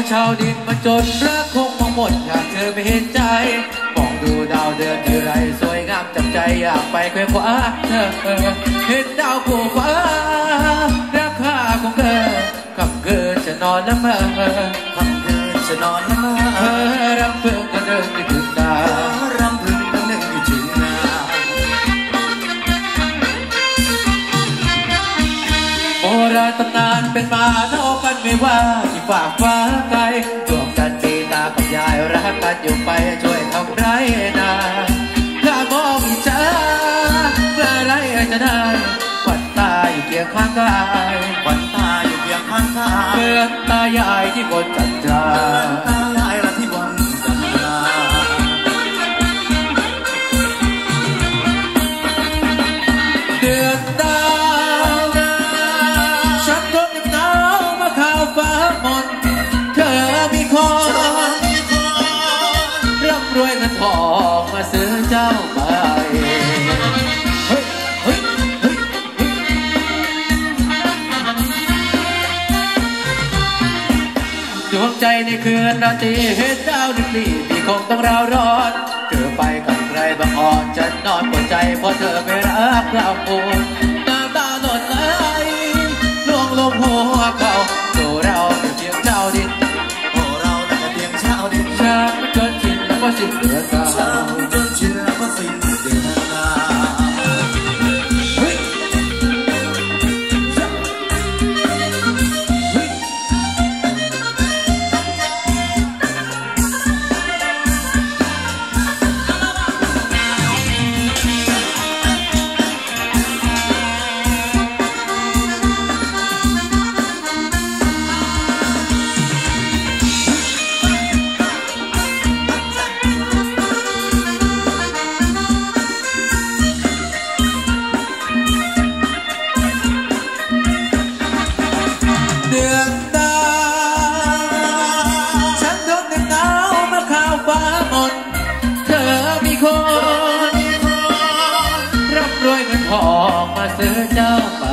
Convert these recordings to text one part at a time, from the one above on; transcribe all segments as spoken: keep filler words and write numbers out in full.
ชาวดินมาจนรักคงมาหมดอยากเธอไม่เห็นใจมองดูดาวเดือนทีไรสวยงามจับใจอยากไปแควคว้าเธอเห็นดาวผู้ฟ้าราคาของเธอคำคืนจะนอนละเมอคำคืนจะนอนละเมอเธอรำพึงกันเดินไปถึงตารำพึงกันเดินไปถึงนาโบราณตำนานเป็นมาเท่ากันไม่ว่าที่ฝากฟ้าไกลดวงจันทร์ตีตากับยายรักกันอยู่ไปช่วยทำไรนาถ้ามองอิจฉาเมื่อไรจะได้ขวัญตาอยู่เคียงข้างกายขวัญตาอยู่เคียงข้างกายเมื่อตายายที่บนจันทราตายายละที่บนจันทราเดือนดาวฉันก็หนาวมาข่าวฟ้ามนเธอมีคนร่ำรวยเงินทองมาซื้อเจ้าไปดวงใจในคืนราตรีเห็นดาวดิบลีที่คงต้องราวร้อนเธอไปกับใครบางอ่อนฉันนอนปวดใจเพราะเธอไม่รักเราโอนน้ำตาหล่นไหลล่วงลงหัวเขาตัวเราเป็นเพียงเจ้าดินโอ้เราเป็นเพียงเจ้าดินช้ำจนชินแล้วก็สิ้นเดือนช้ำจนชินแล้วก็สิ้นเดือนนาออกมาซื้อเจ้าไป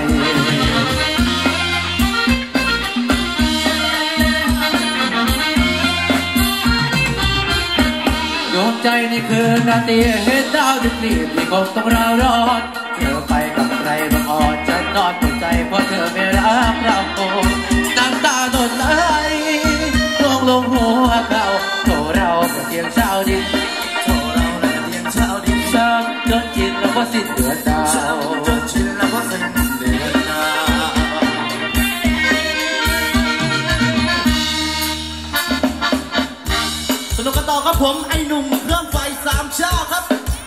ดวงใจในคืนราตรีเห็นดาวดิบลีที่คงต้องราวร้อนเธอไปกับใครบางอ่อนฉันนอนปวดใจเพราะเธอไม่รักเราโอนน้ำตาหล่นไหลล่วงลงหัวเขาโถเราเป็นเพียงชาวดินโถเราเป็นเพียงชาวดินช้ำจนชินแล้วก็สิ้นเดือนดาวจนชินแล้วก็สิ้นเดือนดาวสนุกกันต่อครับผมไอ้หนุ่มเครื่องไฟสามชาครับ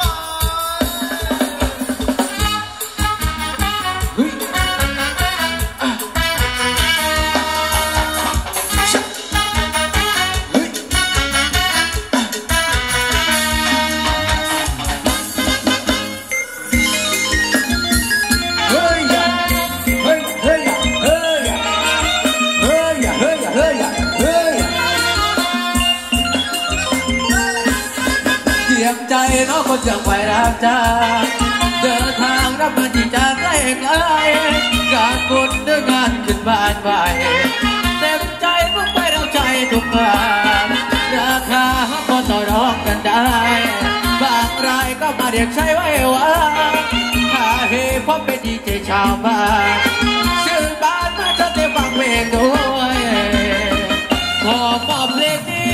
ใจน้องคนยังไปรักจ้าเดินทางรับมาที่จะใกล้ไกลการบุญด้วยงานขึ้นบ้านใหม่เต็มใจพวกไปเราใจทุกงานราคาก็ต่อรองกันได้บางรายก็มาเรียกใช้ไว้ว่าหาเฮพบเป็นดีเจชาวบ้านชื่อบ้านมาจะได้ฟังเพลงด้วยขอมอบเพลงนี้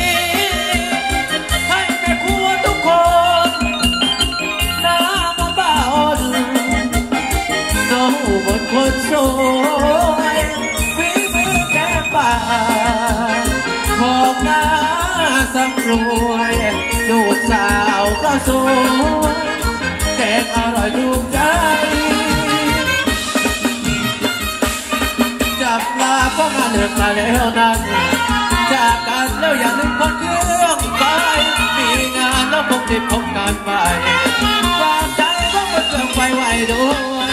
บนคนสวยฝีมือแก้ป่าของหน้าสำรวยดูดสาวก็สวยแกงอร่อยถูกใจจับลาเพราะงานเลิกมาแล้วนั้นจากกันแล้วอย่าลืมคนเครื่องไฟมีงานแล้วคงได้พบกันใหม่ฝากใจของคนเครื่องไฟไว้ด้วย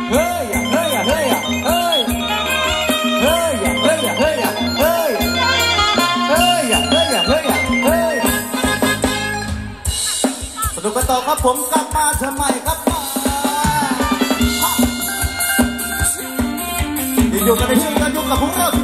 เฮ้ยเฮ้ยเฮ้ยเฮ้ยเฮ้ยเฮ้ยเฮ้ยเฮ้ยเฮ้ยเฮ้ยเฮ้ยเฮ้ยเฮ้ยสนุกกันต่อครับผมกลับมาทำไมครับอยู่กันในช่วงการยุ่งกับพวกเรา